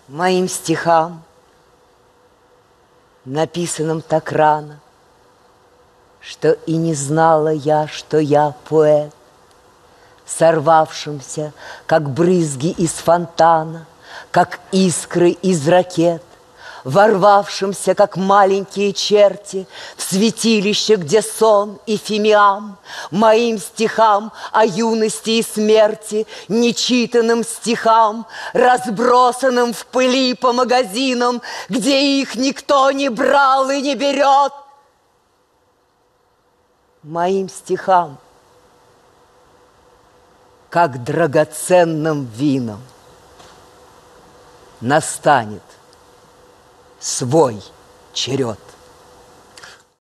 Моим стихам, написанным так рано, что и не знала я, что я поэт, сорвавшимся, как брызги из фонтана, как искры из ракет, ворвавшимся, как маленькие черти, в святилище, где сон и фимиам, моим стихам о юности и смерти, нечитанным стихам, разбросанным в пыли по магазинам, где их никто не брал и не берет. Моим стихам, как драгоценным вином, настанет свой черед.